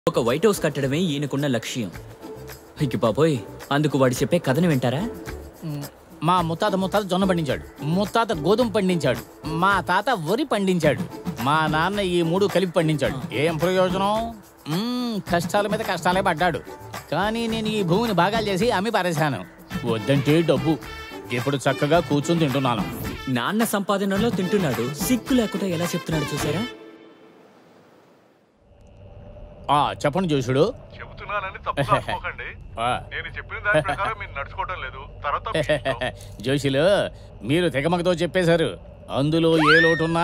ఒక white house కట్టడమే ఈయనకున్న లక్ష్యం. ఇక బాబోయ్, అందుకు వాడు చెప్పే కథను వింటారా? మా ముత్తాత జొన్న పండించాడు, ముత్తాత గోధుమ పండించాడు, మా తాత వరి పండించాడు, మా నాన్న ఈ 3 కలిపి పండించాడు. ఏం ప్రయోజనం? కష్టాల మీద కష్టాలే పడ్డాడు. కానీ నేను ఈ భూమిని భాగాలు చేసి అమ్మి పారేశాను. వద్దంటే డబ్బు. ఇప్పుడు చక్కగా కూర్చుని తింటున్నాను. నాన్న సంపాదనలో తింటున్నాడు, సిగ్గు లేకుండా ఎలా చెప్తున్నాడు చూసారా? చెప్పండి జోషుడు. జోషులు, మీరు తెగమగతో చెప్పేశారు. అందులో ఏ లోటున్నా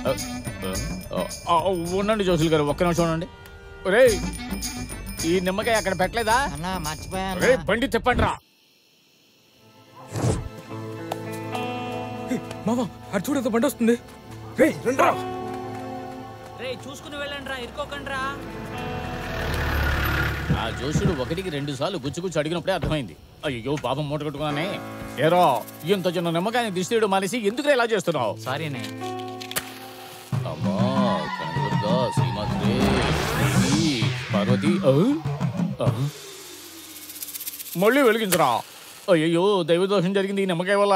ఉండండి జోషులు గారు, ఒక్క నిమిషం ఉండండి. రే, ఈ నిమ్మకాయ అక్కడ పెట్టలేదా? బండి తిప్పండి రా. మామా అటు చూడదు, బండి వస్తుంది. చూసుకుని వెళ్ళండి రా, ఇరుకోకండి రా. ఆ జోషుడు 1కి 2 సార్లు గుచ్చుగుచ్చు అడిగినప్పుడే అర్థమైంది. అయ్యో పాపం మూట కట్టుకున్నానే. ఏరో, ఇంత చిన్న నిమ్మకాయని దిష్టిడు మానేసి ఎందుకు ఇలా చేస్తున్నావు? సారీనే. అమ్మా కనదుర్గా శ్రీమాత్రే పార్వతి. మళ్ళీ వెలిగించరా. అయ్యో దైవదోషం జరిగింది ఈ నిమ్మకాయ వల్ల.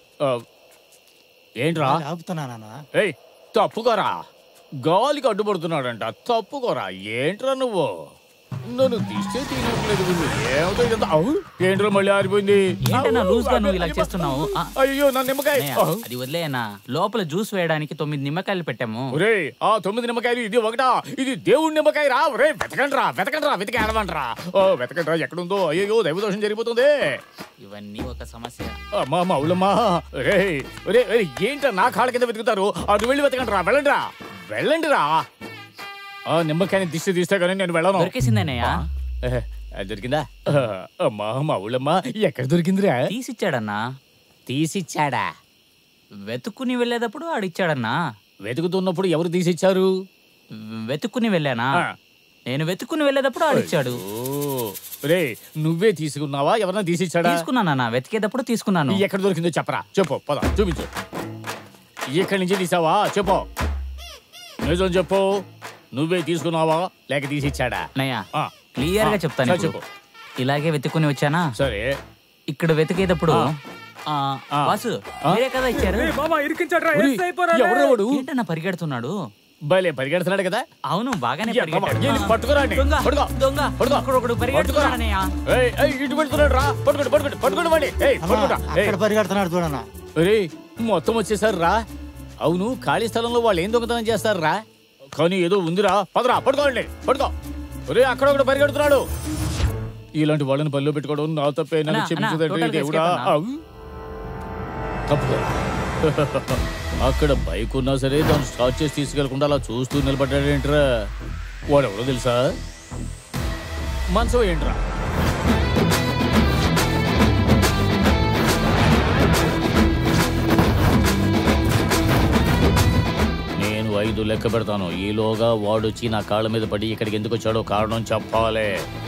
ఏంట్రా ఏయ్, తప్పుకోరా. గాలికి అడ్డుపడుతున్నాడంట, తప్పుకోరా. ఏంట్రా నువ్వు? నన్ను తీస్తే తీయట్లేదు. ఏమిటో ఇదంతా? ఏంట్రా మళ్ళీ ఆరిపోయింది? అయ్యో నా నిమ్మకాయ. అది వదిలేయనా, లోపల జ్యూస్ వేయడానికి 9 నిమ్మకాయలు పెట్టాము. ఒరే, ఆ 9 నిమ్మకాయలు ఇది ఒకటా? ఇది దేవుడి నిమ్మకాయ రా. ఒరే వెతకండ్రా, వెతికి ఆడమంటరా. వెతకండ్రా, ఎక్కడుందో. అయ్యో దైవదోషం జరిగిపోతుంది. ఇవన్నీ ఒక సమస్య. అమ్మా మౌలమ్మా. రే ఒరే, ఏంట్రా నా కాళ్ళ కింద వెతుకుతారు? అటు వెళ్ళి వెతకండ్రా. వెళ్ళండిరా. ఆ నిమ్మకాయని దిష్టి తీస్తే కానీ నేను వెళ్ళను. దొరికేసిందన్నయ్య. దొరికిందా? అమ్మా మా ఊళ్ళమ్మా, ఎక్కడ దొరికిందిరా? తీసిచ్చాడన్నా. తీసిచ్చాడా? వెతుక్కుని వెళ్ళేటప్పుడు ఆడిచ్చాడన్నా. వెతుకుతున్నప్పుడు ఎవరు తీసిచ్చారు? వెతుక్కుని వెళ్ళానా? నేను వెతుక్కుని వెళ్ళేటప్పుడు ఆడిచ్చాడు. రే, నువ్వే తీసుకున్నావా? ఎవరన్నా తీసిచ్చాడా? తీసుకున్నానా, వెతికేటప్పుడు తీసుకున్నాను. ఎక్కడ దొరికిందో చెప్పరా. చెప్పు, పద చూపించు. ఎక్కడి నుంచి తీసావా చెప్పు. నిజం చెప్పు. నువ్వే తీసుకున్నావా లేక తీసిచ్చాడా? క్లియర్ గా చెప్తాను. చెప్పు. ఇలాగే వెతుక్కుని వచ్చానా? సరే. ఇక్కడ వెతికేటప్పుడు వాసు మీరే కదా ఇచ్చారు. ఏంటన్నా పరిగెడుతున్నాడు? భలే పరిగెడుతున్నాడు కదా. అవును, బాగానే పట్టుకురాండి. ఇటు పెడుతున్నాడు రా. పరిగెడుతున్నాడు చూడన్నా. మొత్తం వచ్చేసారు రా. అవును, ఖాళీ స్థలంలో వాళ్ళు ఏం దొంగతనం చేస్తారు రా? కానీ ఏదో ఉందిరా. పదరా, పడుకోండి. పడుకో. ఒరే, అక్కడ ఒకటి పరిగెడుతున్నాడు. ఇలాంటి వాళ్ళని పనిలో పెట్టుకోవడం నా తప్పే. నన్ను క్షమించదండి దేవుడా. తప్పు. అక్కడ బైక్ ఉన్నా సరే దాన్ని స్టార్ట్ చేసి తీసుకెళ్లకుండా అలా చూస్తూ నిలబడ్డాడేంట్రా? వాడెవడో తెలుసా? మనసు ఏంట్రా? నేను 5 లెక్క పెడతాను. ఈలోగా వాడొచ్చి నా కాళ్ళ మీద పడి ఇక్కడికి ఎందుకు వచ్చాడో కారణం చెప్పాలి.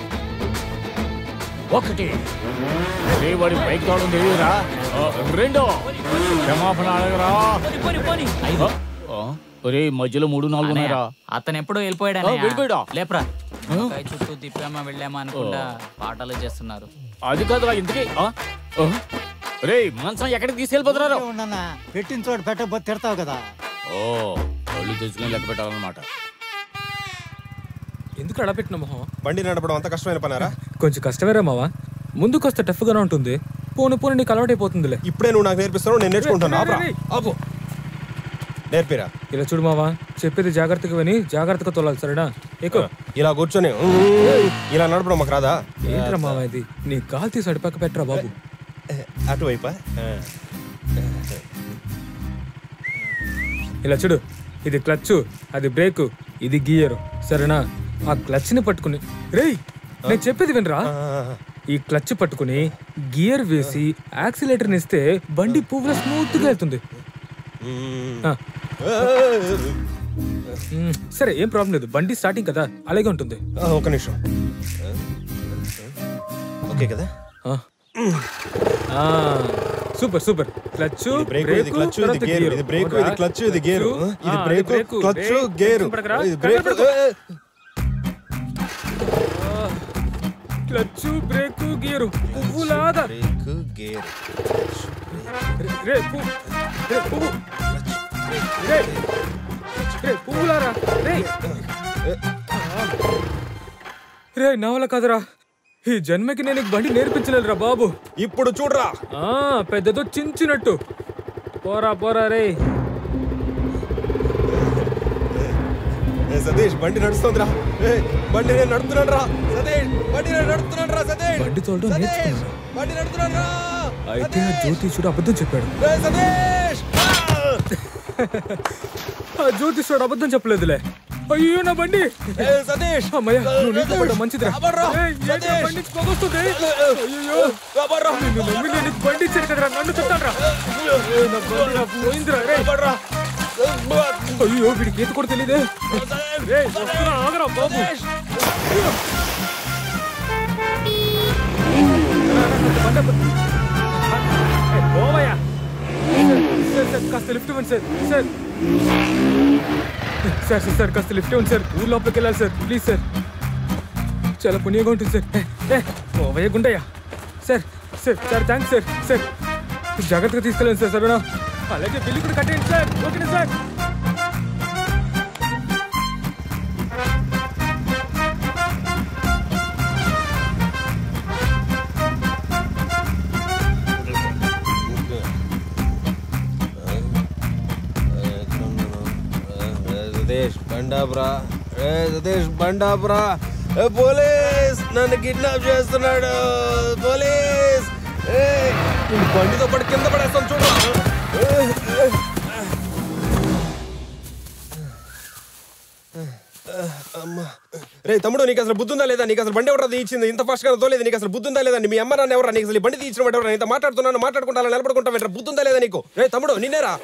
1 వాడి బైక్ తాళం తెలియదురా. 2 క్షమాపణ అడగరా. ఒరే, మధ్యలో 3, 4 ఉన్నారా? అతను ఎప్పుడో వెళ్ళిపోయాడా? లేపరా. చుట్టూ తిప్పామా వెళ్ళామా అనుకుంటా పాటలు చేస్తున్నారు. అది కాదురా ఇంతకీ. రే, మంచం ఎక్కడికి తీసుకెళ్ళిపోతున్నారు? పెట్టిన చోట పెట్టకపోతే తిడతావు కదా. ఒళ్ళు తెచ్చుకుని లెక్క పెట్టాలన్నమాట. ఎందుకు అలా పెట్టిన మొహం? బండి నడపడం అంత కష్టమైన పనారా? కొంచెం కష్టమేరా మావా. ముందుకు వస్తే టఫ్ గానే ఉంటుంది. పోను నీకు అలవాటైపోతుందిలే. ఇప్పుడే నువ్వు నాకు నేర్పిస్తావు, నేను నేర్చుకుంటాను. నేర్పిరా. ఇలా చూడు మావా, చెప్పేది జాగ్రత్తగా విని జాగ్రత్తగా తోలాలి, సరేనా? ఎక్కువ ఇలా కూర్చొని ఇలా నడపడం మాకు రాదా? ఏంట్రా మావా ఇది? నీ కాలు తీసి అడిపాక పెట్టరా బాబు. అటువైపా? ఇలా చూడు, ఇది క్లచ్, అది బ్రేక్, ఇది గియర్, సరేనా? ఆ క్లచ్ ని పట్టుకుని, రేయ్ నేను చెప్పేది వినరా, ఈ క్లచ్ పట్టుకుని గియర్ వేసి యాక్సిలేటర్ ఇస్తే బండి పువ్వులో స్మూత్ గా వెళ్తుంది. సరే, ఏం ప్రాబ్లం లేదు. బండి స్టార్టింగ్ కదా, అలాగే ఉంటుంది. ఒక నిమిషం. ఓకే కదా? Super super. క్లచ్, బ్రేక్, ఇది క్లచ్, ఇది గేర్, ఇది బ్రేక్, ఇది క్లచ్, ఇది గేర్, ఇది బ్రేక్, క్లచ్, గేర్, ఇది బ్రేక్. క్లచ్ బ్రేక్ గేరు పువ్వులాగా బ్రేక్ గేర్ రే పువ్వు రే పువ్వులారా రే రే నవల కదరా ఈ జన్మకి నేను బండి నేర్పించలేదురా బాబు. ఇప్పుడు చూడరా పెద్దదో చించినట్టు పోరా రే. సతీష్ బండి నడుస్తుందిరా. బండి నేను నడుపుతున్నాను రా సతీష్. బండి నేను నడుపుతున్నాను రా సతీష్. బండి తోలడం నేర్చుకున్నారా? బండి నడుపుతున్నాను రా. అయితే ఆ జ్యోతిషుడు అబద్ధం చెప్పాడు. సతీష్ ఆ జ్యోతిషుడు అబద్ధం చెప్పలేదులే. అయ్యో నా బండి. సతీష్ అమ్మయ్య నువ్వు నీతో పడ్డా మంచిదిరా. సతీష్ బండి పొగొస్తుంది. అయ్యో నిన్ను నమ్మి నేను బండి ఇచ్చాను కదరా నన్ను చెప్తాను రా. నా బండి నాకు పోయిందిరా రే. అయ్యో వీడికి ఈత కూడా తెలియదే. ఆగరా బాబు. పోవయ్యా సార్ కాస్త లిఫ్ట్ ఇవ్వండి సార్. సార్ కాస్త లిఫ్ట్ ఇవ్వండి సార్. ఊరు లోపలికి వెళ్ళాలి సార్ ప్లీజ్ సార్. చాలా పుణ్యంగా ఉంటుంది సార్. పోవయ్య గుండయ్యా. Sir thanks sir. జాగ్రత్తగా తీసుకెళ్ళండి సార్. సరేనా? అలాగే బిల్లు కూడా కట్టేయండి సార్. ఓకేనా సార్? సతీష్ బండాపురా. పోలీస్ నన్ను కిడ్నాప్ చేస్తున్నాడు. పోలీస్ బండితో పాటు కింద పడేస్తాను చూడు. రే తమ్ముడు నీకు అసలు బుద్ధుందా లేదా? నీకు అసలు బండి ఎవరు తీయించింది? ఇంత ఫాస్ట్ గా తోలేదు. నీకు అసలు బుద్ధుందా లేదా? మీ అమ్మ నాన్న ఎవరా? నీకు అసలు బండి తీయించిన వాడు ఎవరా? ఇంత మాట్లాడుకుంటా నిలబడుకుంటా బుద్ధుందా లేదా నీకు? రే తమ్ముడు నిన్నేరా?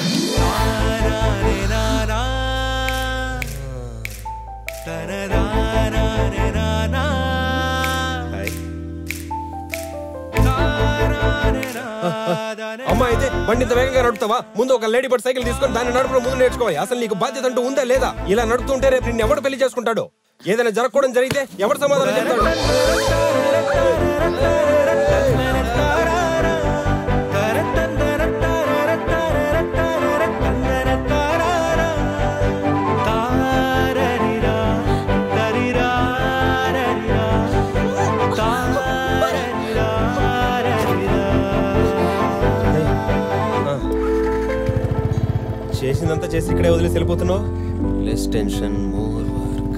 అమ్మా అయితే బండి ఇంత వేగంగా నడుపుతావా? ముందు ఒక లేడీ బర్డ్ సైకిల్ తీసుకొని దాన్ని నడపడం ముందు నేర్చుకోవాలి. అసలు నీకు బాధ్యత అంటూ ఉందా లేదా? ఇలా నడుపుతుంటే రేపు నిన్ను ఎవడు పెళ్లి చేసుకుంటాడు? ఏదైనా జరగకూడదు జరిగితే ఎవరు సమాధానం చెప్తాడు? చేసిందంతా చేసి ఇక్కడే వదిలేసి వెళ్ళిపోతున్నావు. Less tension more work.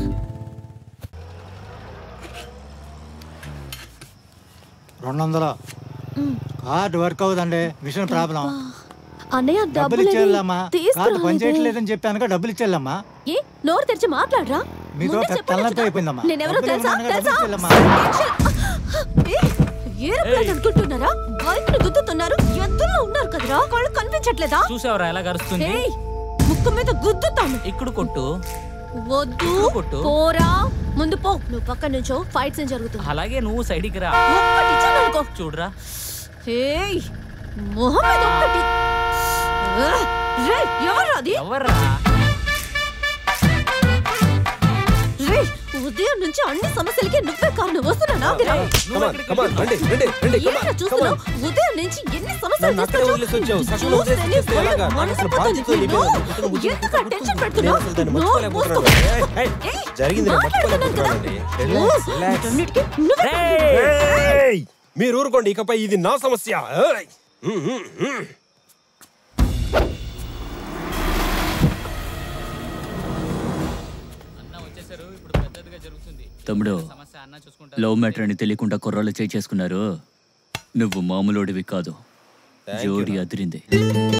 Card work అవుదండి. Machine problem. అన్నయ్య డబ్బులు ఇచ్చేయాలమ్మా. కార్డు పని చేయట్లేదని చెప్పానుగా డబ్బులు ఇచ్చేయాలమ్మా. ఏ నోరు తెరిచి మాట్లాడరా? మీతో తలనొప్పి అయిపోయిందమ్మా. నేనెవరో తెలుసా? అనుకుంటున్నారా? బైక్ ను గుద్దుతున్నారు. ఎద్దుల్లో ఉన్నారు కదరా. కళ్ళు కనిపించట్లేదా? చూసావరా ఎలా గరుస్తుంది? ముక్కు మీద గుద్దుతాను. ఇక్కడ కొట్టు. వద్దు పోరా. ముందు పో. నువ్వు పక్క నుంచో ఫైట్ సీన్ జరుగుతుంది. అలాగే నువ్వు సైడ్కి రా. ఒక్కటి ఇచ్చాననుకో. చూడరా. మొహం మీద ఒక్కటి. ఎవర్రా అది? ఎవర్రా? ఉదయం నుంచి అన్ని సమస్యలకి నువ్వే కారణం. వస్తున్నా చూస్తున్నావు. ఉదయం నుంచి ఎన్ని సమస్యలు మీరు ఊరుకోండి. ఇకపై ఇది నా సమస్య. తమ్ముడు లవ్ మ్యాటర్ అని తెలియకుండా కుర్రాళ్ళు చేసుకున్నారు. నువ్వు మామూలుడివి కాదు. జోడి అదిరింది.